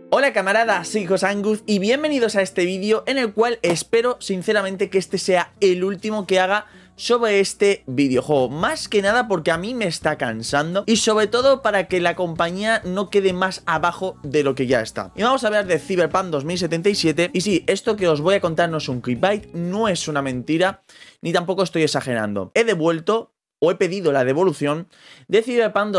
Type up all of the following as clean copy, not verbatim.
Hola camaradas, soy José Angus y bienvenidos a este vídeo en el cual espero sinceramente que este sea el último que haga sobre este videojuego. Más que nada porque a mí me está cansando y sobre todo para que la compañía no quede más abajo de lo que ya está. Y vamos a hablar de Cyberpunk 2077 y sí, esto que os voy a contar no es un clickbait, no es una mentira, ni tampoco estoy exagerando. He devuelto o he pedido la devolución de Cyberpunk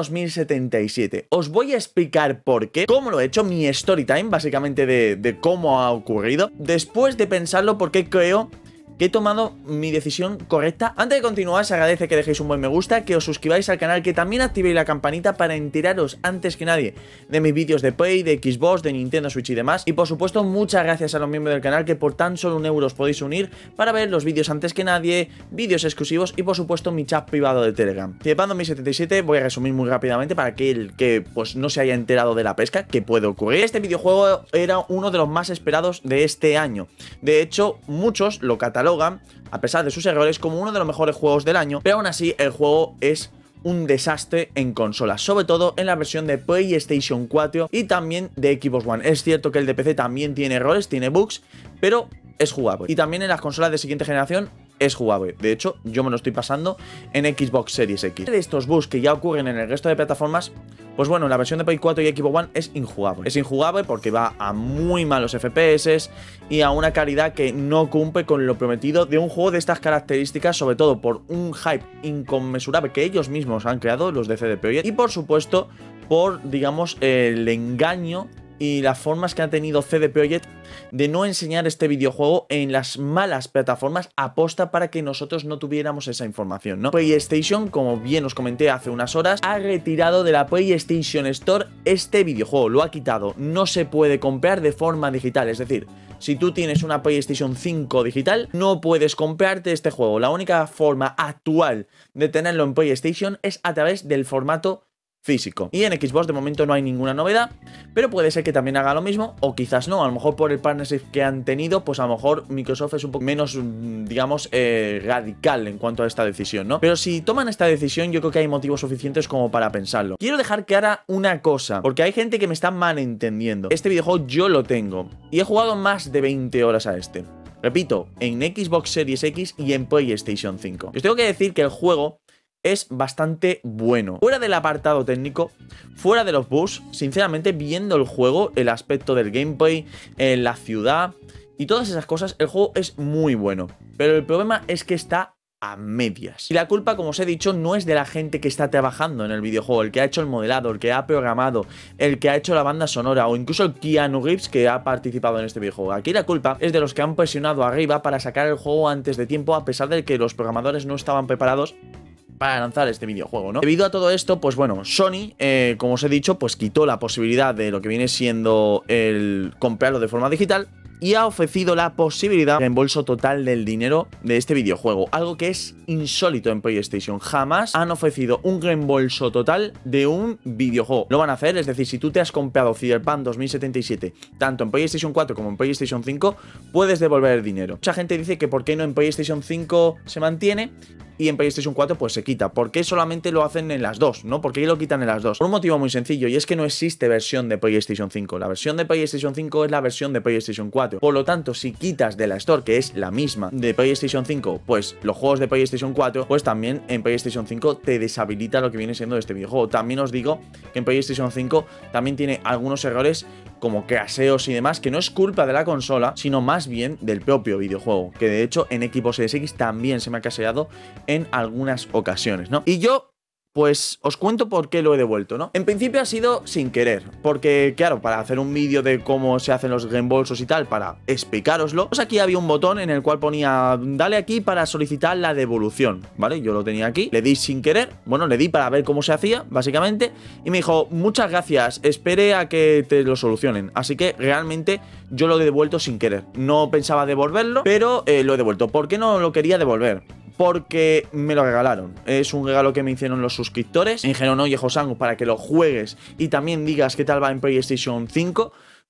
2077. Os voy a explicar por qué, cómo lo he hecho, mi story time, básicamente de cómo ha ocurrido, después de pensarlo, porque creo que he tomado mi decisión correcta. Antes de continuar, se agradece que dejéis un buen me gusta, que os suscribáis al canal, que también activéis la campanita para enteraros antes que nadie de mis vídeos de Play, de Xbox, de Nintendo Switch y demás. Y por supuesto, muchas gracias a los miembros del canal, que por tan solo 1 euro os podéis unir para ver los vídeos antes que nadie, vídeos exclusivos y por supuesto mi chat privado de Telegram. Cyberpunk 2077, voy a resumir muy rápidamente para aquel que pues no se haya enterado de la pesca, que puede ocurrir. Este videojuego era uno de los más esperados de este año. De hecho, muchos lo catalogan, a pesar de sus errores, como uno de los mejores juegos del año, pero aún así el juego es un desastre en consolas, sobre todo en la versión de PlayStation 4 y también de Xbox One. Es cierto que el de PC también tiene errores, tiene bugs, pero es jugable. Y también en las consolas de siguiente generación es jugable. De hecho, yo me lo estoy pasando en Xbox Series X. De estos bugs que ya ocurren en el resto de plataformas, pues bueno, la versión de Play 4 y Xbox One es injugable. Es injugable porque va a muy malos FPS y a una calidad que no cumple con lo prometido de un juego de estas características, sobre todo por un hype inconmensurable que ellos mismos han creado, los de CD Projekt, y por supuesto por, digamos, el engaño y las formas que ha tenido CD Projekt de no enseñar este videojuego en las malas plataformas aposta para que nosotros no tuviéramos esa información, ¿no? PlayStation, como bien os comenté hace unas horas, ha retirado de la PlayStation Store este videojuego, lo ha quitado, no se puede comprar de forma digital, es decir, si tú tienes una PlayStation 5 digital, no puedes comprarte este juego. La única forma actual de tenerlo en PlayStation es a través del formato físico. Y en Xbox de momento no hay ninguna novedad, pero puede ser que también haga lo mismo, o quizás no. A lo mejor por el partnership que han tenido, pues a lo mejor Microsoft es un poco menos, digamos, radical en cuanto a esta decisión, ¿no? Pero si toman esta decisión, yo creo que hay motivos suficientes como para pensarlo. Quiero dejar clara una cosa, porque hay gente que me está malentendiendo. Este videojuego yo lo tengo y he jugado más de 20 horas a este. Repito, en Xbox Series X y en PlayStation 5. Os tengo que decir que el juego es bastante bueno. Fuera del apartado técnico, fuera de los bugs, sinceramente, viendo el juego, el aspecto del gameplay, la ciudad y todas esas cosas, el juego es muy bueno. Pero el problema es que está a medias. Y la culpa, como os he dicho, no es de la gente que está trabajando en el videojuego, el que ha hecho el modelado, el que ha programado, el que ha hecho la banda sonora o incluso el Keanu Reeves que ha participado en este videojuego. Aquí la culpa es de los que han presionado arriba para sacar el juego antes de tiempo, a pesar de que los programadores no estaban preparados para lanzar este videojuego, ¿no? Debido a todo esto, pues bueno, Sony, como os he dicho, pues quitó la posibilidad de lo que viene siendo el comprarlo de forma digital y ha ofrecido la posibilidad de reembolso total del dinero de este videojuego, algo que es insólito en PlayStation. Jamás han ofrecido un reembolso total de un videojuego. Lo van a hacer, es decir, si tú te has comprado Cyberpunk 2077 tanto en PlayStation 4 como en PlayStation 5, puedes devolver el dinero. Mucha gente dice que por qué no en PlayStation 5 se mantiene y en PlayStation 4 pues se quita. ¿Por qué solamente lo hacen en las dos? ¿No? ¿Por qué lo quitan en las dos? Por un motivo muy sencillo, y es que no existe versión de PlayStation 5. La versión de PlayStation 5 es la versión de PlayStation 4. Por lo tanto, si quitas de la Store, que es la misma de PlayStation 5, pues los juegos de PlayStation 4, pues también en PlayStation 5 te deshabilita lo que viene siendo este videojuego. También os digo que en PlayStation 5 también tiene algunos errores como crasheos y demás, que no es culpa de la consola, sino más bien del propio videojuego, que de hecho en Xbox Series X también se me ha crasheado en algunas ocasiones, ¿no? Y yo, pues os cuento por qué lo he devuelto, ¿no? En principio ha sido sin querer, porque claro, para hacer un vídeo de cómo se hacen los reembolsos y tal, para explicároslo, pues aquí había un botón en el cual ponía dale aquí para solicitar la devolución, ¿vale? Yo lo tenía aquí, le di sin querer, bueno, le di para ver cómo se hacía, básicamente, y me dijo, muchas gracias, espere a que te lo solucionen. Así que realmente yo lo he devuelto sin querer. No pensaba devolverlo, pero lo he devuelto. ¿Por qué no lo quería devolver? Porque me lo regalaron. Es un regalo que me hicieron los suscriptores. Me dijeron, oye, José Angus, para que lo juegues y también digas qué tal va en PlayStation 5,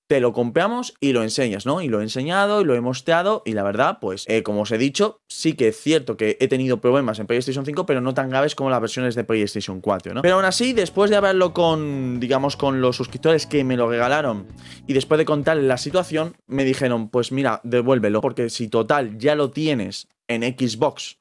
te lo compramos y lo enseñas, ¿no? Y lo he enseñado y lo he mosteado y la verdad, pues, como os he dicho, sí que es cierto que he tenido problemas en PlayStation 5, pero no tan graves como las versiones de PlayStation 4, ¿no? Pero aún así, después de hablarlo con, digamos, con los suscriptores que me lo regalaron y después de contarles la situación, me dijeron, pues mira, devuélvelo, porque si total ya lo tienes en Xbox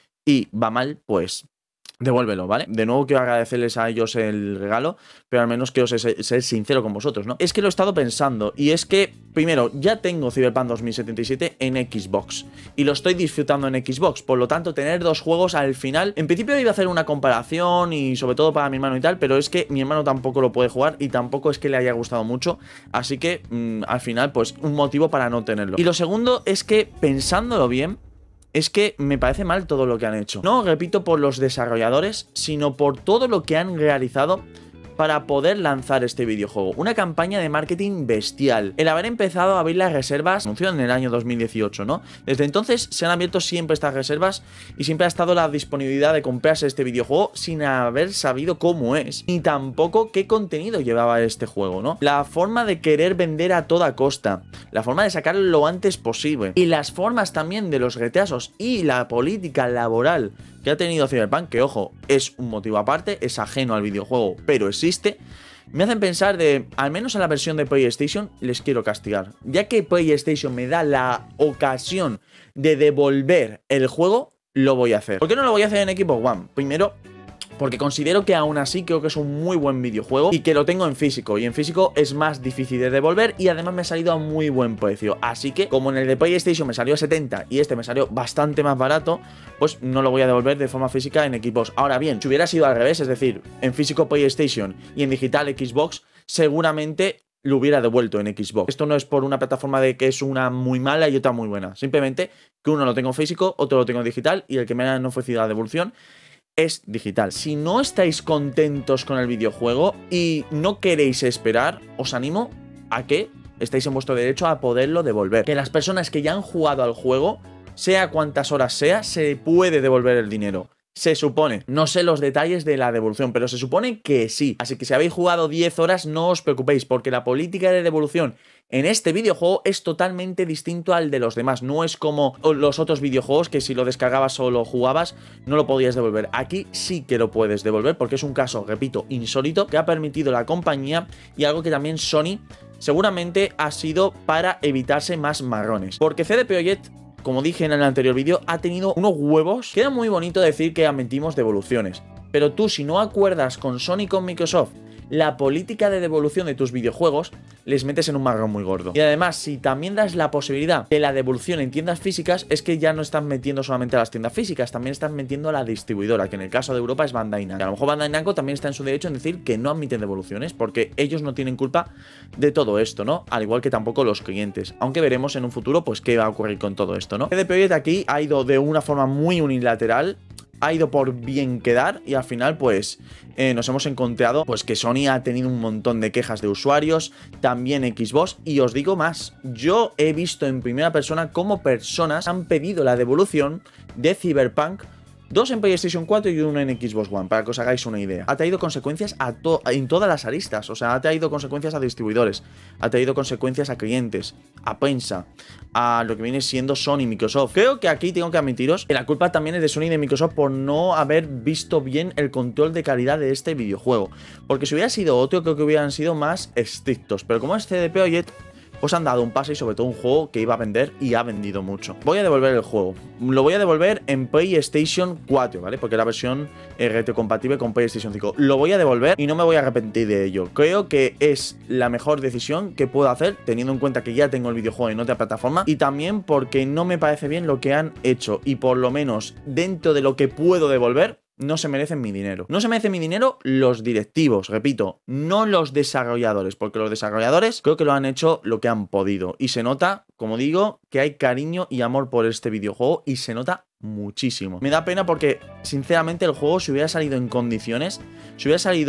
y va mal, pues devuélvelo, ¿vale? De nuevo quiero agradecerles a ellos el regalo, pero al menos quiero ser sincero con vosotros, ¿no? Es que lo he estado pensando y es que, primero, ya tengo Cyberpunk 2077 en Xbox y lo estoy disfrutando en Xbox, por lo tanto, tener dos juegos al final, en principio iba a hacer una comparación y sobre todo para mi hermano y tal, pero es que mi hermano tampoco lo puede jugar y tampoco es que le haya gustado mucho, así que al final, pues, un motivo para no tenerlo. Y lo segundo es que, pensándolo bien, es que me parece mal todo lo que han hecho. No, repito, por los desarrolladores, sino por todo lo que han realizado para poder lanzar este videojuego. Una campaña de marketing bestial. El haber empezado a abrir las reservas, anunció en el año 2018, ¿no? Desde entonces se han abierto siempre estas reservas y siempre ha estado la disponibilidad de comprarse este videojuego sin haber sabido cómo es, ni tampoco qué contenido llevaba este juego, ¿no? La forma de querer vender a toda costa, la forma de sacarlo lo antes posible y las formas también de los retrasos y la política laboral que ha tenido Cyberpunk, que ojo, es un motivo aparte, es ajeno al videojuego, pero existe, me hacen pensar de, al menos en la versión de PlayStation, les quiero castigar. Ya que PlayStation me da la ocasión de devolver el juego, lo voy a hacer. ¿Por qué no lo voy a hacer en Xbox One? Primero, porque considero que aún así creo que es un muy buen videojuego y que lo tengo en físico, y en físico es más difícil de devolver y además me ha salido a muy buen precio, así que como en el de PlayStation me salió a 70 y este me salió bastante más barato, pues no lo voy a devolver de forma física en Xbox. Ahora bien, si hubiera sido al revés, es decir, en físico PlayStation y en digital Xbox, seguramente lo hubiera devuelto en Xbox. Esto no es por una plataforma de que es una muy mala y otra muy buena, simplemente que uno lo tengo físico, otro lo tengo digital y el que me han ofrecido la devolución es digital. Si no estáis contentos con el videojuego y no queréis esperar, os animo a que estéis en vuestro derecho a poderlo devolver. Que las personas que ya han jugado al juego, sea cuantas horas sea, se puede devolver el dinero. Se supone, no sé los detalles de la devolución, pero se supone que sí. Así que si habéis jugado 10 horas, no os preocupéis, porque la política de devolución en este videojuego es totalmente distinto al de los demás. No es como los otros videojuegos que si lo descargabas o lo jugabas, no lo podías devolver. Aquí sí que lo puedes devolver, porque es un caso, repito, insólito, que ha permitido la compañía y algo que también Sony seguramente ha sido para evitarse más marrones. Porque CD Projekt, como dije en el anterior vídeo, ha tenido unos huevos. Queda muy bonito decir que admitimos devoluciones, pero tú, si no acuerdas con Sony y con Microsoft la política de devolución de tus videojuegos, les metes en un marrón muy gordo. Y además, si también das la posibilidad de la devolución en tiendas físicas, es que ya no estás metiendo solamente a las tiendas físicas, también estás metiendo a la distribuidora, que en el caso de Europa es Bandai Namco. A lo mejor Bandai Namco también está en su derecho en decir que no admiten devoluciones, porque ellos no tienen culpa de todo esto, ¿no? Al igual que tampoco los clientes. Aunque veremos en un futuro, pues, qué va a ocurrir con todo esto, ¿no? CD Projekt aquí ha ido de una forma muy unilateral, ha ido por bien quedar y al final pues nos hemos encontrado pues que Sony ha tenido un montón de quejas de usuarios, también Xbox, y os digo más, yo he visto en primera persona cómo personas han pedido la devolución de Cyberpunk, 2 en PlayStation 4 y 1 en Xbox One, para que os hagáis una idea. Ha traído consecuencias en todas las aristas, o sea, ha traído consecuencias a distribuidores, ha traído consecuencias a clientes, a prensa, a lo que viene siendo Sony y Microsoft. Creo que aquí tengo que admitiros que la culpa también es de Sony y de Microsoft por no haber visto bien el control de calidad de este videojuego, porque si hubiera sido otro, creo que hubieran sido más estrictos, pero como es CD Projekt, pues han dado un pase y sobre todo un juego que iba a vender y ha vendido mucho. Voy a devolver el juego. Lo voy a devolver en PlayStation 4, ¿vale? Porque es la versión retrocompatible con PlayStation 5. Lo voy a devolver y no me voy a arrepentir de ello. Creo que es la mejor decisión que puedo hacer, teniendo en cuenta que ya tengo el videojuego en otra plataforma, y también porque no me parece bien lo que han hecho, y por lo menos dentro de lo que puedo devolver, no se merecen mi dinero. No se merecen mi dinero los directivos, repito, no los desarrolladores, porque los desarrolladores creo que lo han hecho lo que han podido. Y se nota, como digo, que hay cariño y amor por este videojuego y se nota muchísimo. Me da pena porque, sinceramente, el juego, si hubiera salido en condiciones, si hubiera salido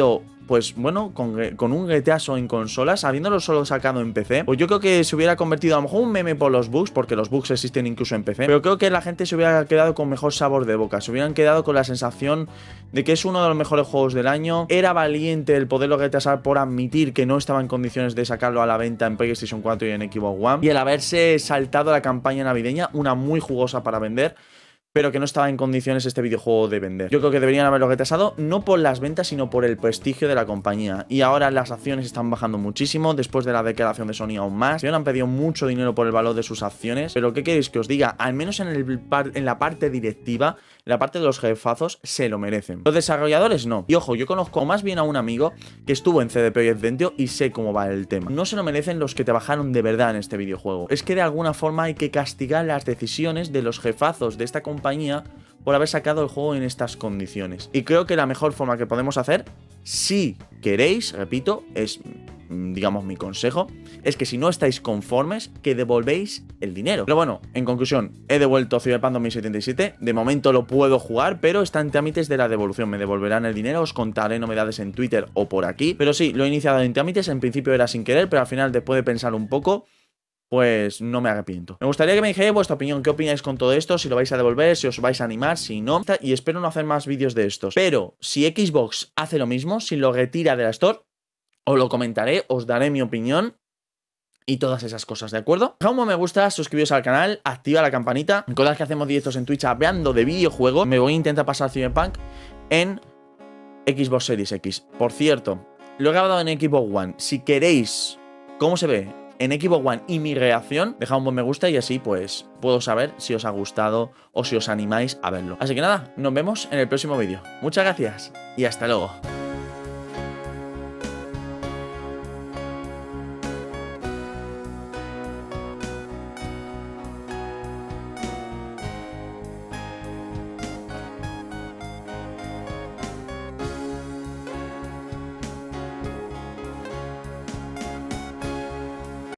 pues bueno, con un GTA solo en consolas, habiéndolo solo sacado en PC, pues yo creo que se hubiera convertido a lo mejor un meme por los bugs, porque los bugs existen incluso en PC, pero creo que la gente se hubiera quedado con mejor sabor de boca, se hubieran quedado con la sensación de que es uno de los mejores juegos del año. Era valiente el poderlo retrasar por admitir que no estaba en condiciones de sacarlo a la venta en PlayStation 4 y en Xbox One, y el haberse saltado la campaña navideña, una muy jugosa para vender, pero que no estaba en condiciones este videojuego de vender. Yo creo que deberían haberlo retrasado, no por las ventas, sino por el prestigio de la compañía. Y ahora las acciones están bajando muchísimo, después de la declaración de Sony aún más. Han pedido mucho dinero por el valor de sus acciones, pero ¿qué queréis que os diga? Al menos en la parte directiva, en la parte de los jefazos, se lo merecen. Los desarrolladores no. Y ojo, yo conozco más bien a un amigo que estuvo en CD Projekt Zentio y sé cómo va el tema. No se lo merecen los que trabajaron de verdad en este videojuego. Es que de alguna forma hay que castigar las decisiones de los jefazos de esta compañía por haber sacado el juego en estas condiciones. Y creo que la mejor forma que podemos hacer, si queréis, repito, es, digamos, mi consejo, es que si no estáis conformes, que devolvéis el dinero. Pero bueno, en conclusión, he devuelto Cyberpunk 2077, de momento lo puedo jugar, pero está en trámites de la devolución, me devolverán el dinero, os contaré novedades en Twitter o por aquí, pero sí, lo he iniciado en trámites, en principio era sin querer, pero al final, después de pensar un poco, pues no me arrepiento. Me gustaría que me dijerais vuestra opinión, qué opináis con todo esto, si lo vais a devolver, si os vais a animar, si no, y espero no hacer más vídeos de estos. Pero si Xbox hace lo mismo, si lo retira de la Store, os lo comentaré, os daré mi opinión y todas esas cosas, ¿de acuerdo? Dejad un me gusta, suscribiros al canal, activa la campanita. Recordad que hacemos directos en Twitch hablando de videojuegos. Me voy a intentar pasar Cyberpunk en Xbox Series X. Por cierto, lo he grabado en Xbox One. Si queréis cómo se ve en Xbox One y mi reacción, dejad un buen me gusta y así pues puedo saber si os ha gustado o si os animáis a verlo. Así que nada, nos vemos en el próximo vídeo. Muchas gracias y hasta luego.